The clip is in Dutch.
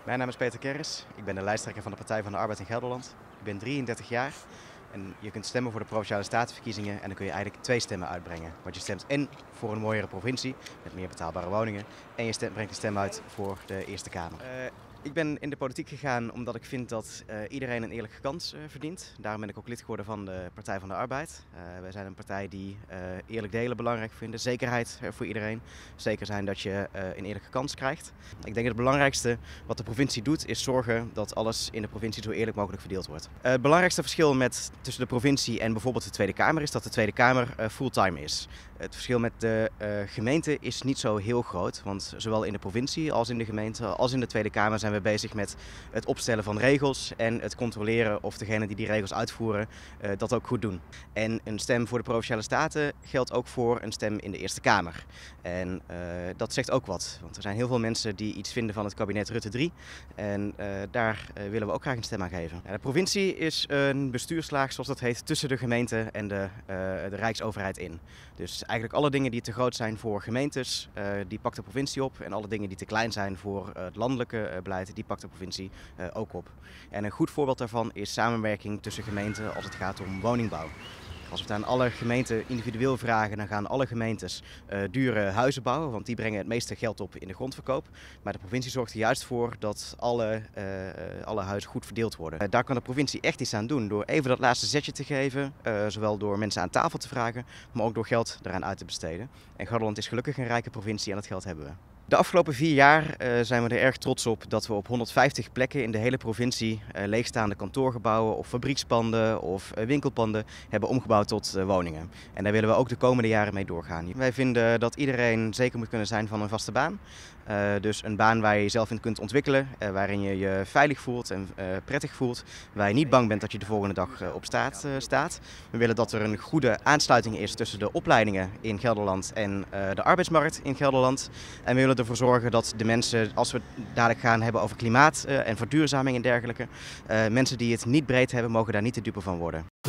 Mijn naam is Peter Kerris. Ik ben de lijsttrekker van de Partij van de Arbeid in Gelderland. Ik ben 33 jaar en je kunt stemmen voor de Provinciale Statenverkiezingen en dan kun je eigenlijk 2 stemmen uitbrengen. Want je stemt en voor een mooiere provincie met meer betaalbare woningen en je brengt een stem uit voor de Eerste Kamer. Ik ben in de politiek gegaan omdat ik vind dat iedereen een eerlijke kans verdient. Daarom ben ik ook lid geworden van de Partij van de Arbeid. Wij zijn een partij die eerlijk delen belangrijk vinden. Zekerheid voor iedereen. Zeker zijn dat je een eerlijke kans krijgt. Ik denk dat het belangrijkste wat de provincie doet is zorgen dat alles in de provincie zo eerlijk mogelijk verdeeld wordt. Het belangrijkste verschil tussen de provincie en bijvoorbeeld de Tweede Kamer is dat de Tweede Kamer fulltime is. Het verschil met de gemeente is niet zo heel groot, want zowel in de provincie als in de gemeente als in de Tweede Kamer zijn we bezig met het opstellen van regels en het controleren of degenen die regels uitvoeren dat ook goed doen. En een stem voor de Provinciale Staten geldt ook voor een stem in de Eerste Kamer. En dat zegt ook wat, want er zijn heel veel mensen die iets vinden van het kabinet Rutte 3 en daar willen we ook graag een stem aan geven. De provincie is een bestuurslaag, zoals dat heet, tussen de gemeente en de Rijksoverheid in. Dus eigenlijk alle dingen die te groot zijn voor gemeentes, die pakt de provincie op. En alle dingen die te klein zijn voor het landelijke beleid, die pakt de provincie ook op. En een goed voorbeeld daarvan is samenwerking tussen gemeenten als het gaat om woningbouw. Als we het aan alle gemeenten individueel vragen, dan gaan alle gemeentes dure huizen bouwen, want die brengen het meeste geld op in de grondverkoop. Maar de provincie zorgt er juist voor dat alle huizen goed verdeeld worden. Daar kan de provincie echt iets aan doen door even dat laatste zetje te geven, zowel door mensen aan tafel te vragen, maar ook door geld eraan uit te besteden. En Gelderland is gelukkig een rijke provincie en dat geld hebben we. De afgelopen 4 jaar zijn we er erg trots op dat we op 150 plekken in de hele provincie leegstaande kantoorgebouwen of fabriekspanden of winkelpanden hebben omgebouwd tot woningen. En daar willen we ook de komende jaren mee doorgaan. Wij vinden dat iedereen zeker moet kunnen zijn van een vaste baan. Dus een baan waar je jezelf in kunt ontwikkelen, waarin je je veilig voelt en prettig voelt, waar je niet bang bent dat je de volgende dag op staat. We willen dat er een goede aansluiting is tussen de opleidingen in Gelderland en de arbeidsmarkt in Gelderland. En we willen ervoor zorgen dat de mensen, als we het dadelijk gaan hebben over klimaat en verduurzaming en dergelijke, mensen die het niet breed hebben, mogen daar niet de dupe van worden.